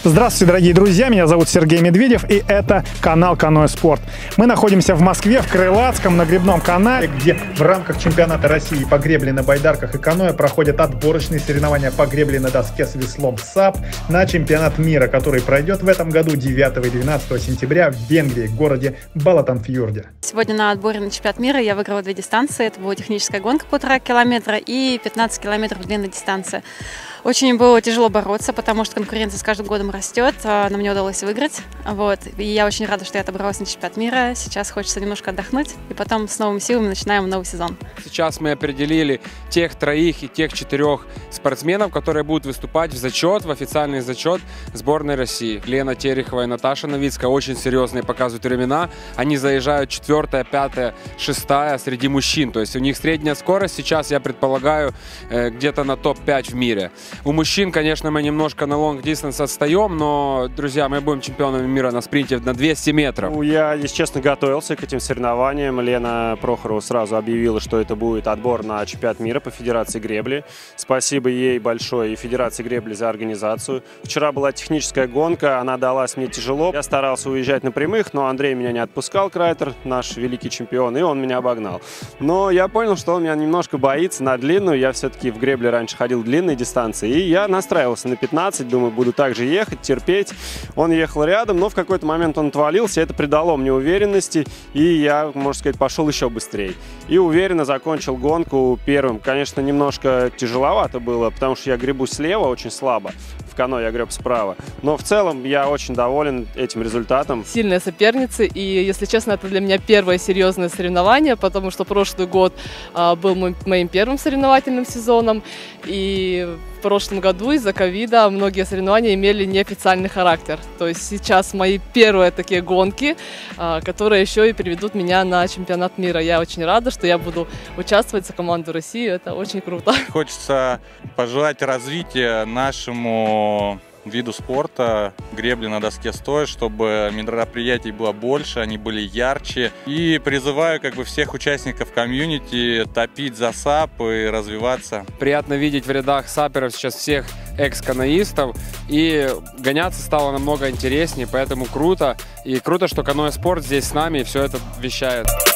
Здравствуйте, дорогие друзья, меня зовут Сергей Медведев, и это канал Каноэ Спорт. Мы находимся в Москве, в Крылатском, на гребном канале, где в рамках чемпионата России по гребле на байдарках и каноэ проходят отборочные соревнования по гребле на доске с веслом САП на чемпионат мира, который пройдет в этом году 9 и 12 сентября в Венгрии, в городе Балатонфьорде. Сегодня на отборе на чемпионат мира я выиграла 2 дистанции. Это была техническая гонка 1,5 километра и 15 километров длинной дистанции. Очень было тяжело бороться, потому что конкуренция с каждым годом растет, но мне удалось выиграть. И я очень рада, что я отобралась на чемпионат мира. Сейчас хочется немножко отдохнуть, и потом с новыми силами начинаем новый сезон. Сейчас мы определили тех 3 и тех 4 спортсменов, которые будут выступать в зачет, в официальный зачет сборной России. Лена Терехова и Наташа Новицкая очень серьезные показывают времена. Они заезжают 4, 5, 6 среди мужчин. То есть у них средняя скорость сейчас, я предполагаю, где-то на топ-5 в мире. У мужчин, конечно, мы немножко на лонг-дистанс отстаем, но, друзья, мы будем чемпионами мира на спринте на 200 метров. Я, если честно, готовился к этим соревнованиям. Лена Прохорова сразу объявила, что это будет отбор на чемпионат мира по Федерации гребли. Спасибо ей большое и Федерации гребли за организацию. Вчера была техническая гонка, она далась мне тяжело. Я старался уезжать на прямых, но Андрей меня не отпускал, Крайтер, наш великий чемпион, и он меня обогнал. Но я понял, что он меня немножко боится на длинную. Я все-таки в гребле раньше ходил длинные дистанции. И я настраивался на 15, думаю, буду также ехать, терпеть. Он ехал рядом, но в какой-то момент он отвалился, это придало мне уверенности, и я, можно сказать, пошел еще быстрее. И уверенно закончил гонку первым. Конечно, немножко тяжеловато было, потому что я гребу слева очень слабо. В каноэ я греб справа. Но в целом я очень доволен этим результатом. Сильные соперницы, и, если честно, это для меня первое серьезное соревнование, потому что прошлый год был моим первым соревновательным сезоном, и в прошлом году из-за ковида многие соревнования имели неофициальный характер. То есть сейчас мои первые такие гонки, которые еще и приведут меня на чемпионат мира. Я очень рада, что я буду участвовать за команду России. Это очень круто. Хочется пожелать развития нашему виду спорта, гребли на доске стоя, чтобы мероприятий было больше, они были ярче. И призываю всех участников комьюнити топить за САП и развиваться. Приятно видеть в рядах саперов сейчас всех экс-каноистов, и гоняться стало намного интереснее, поэтому круто. И круто, что Каноэ Спорт здесь с нами и все это вещает.